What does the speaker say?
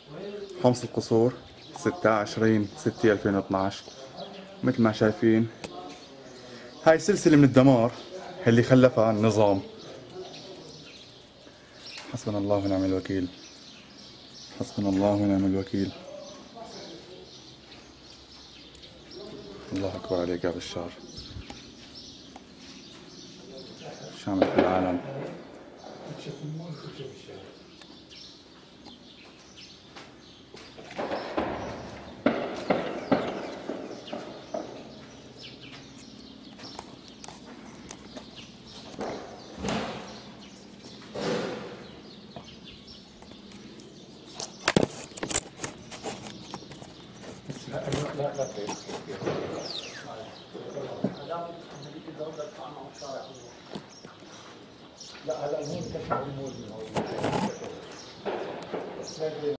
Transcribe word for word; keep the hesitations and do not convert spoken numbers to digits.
حمص القصور ستة عشرين ستة ألفين واثنعش. مثل ما شايفين هاي سلسلة من الدمار اللي خلفها النظام. حسبنا الله ونعم الوكيل، حسبنا الله ونعم الوكيل. الله أكبر عليك يا بشار، شامل في العالم. لا هلا المهم كشف الموز.